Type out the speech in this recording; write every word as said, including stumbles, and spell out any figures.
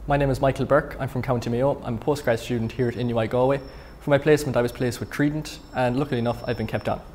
My name is Michael Burke. I'm from County Mayo. I'm a postgrad student here at N U I Galway. For my placement I was placed with Tr three dent and luckily enough I've been kept on.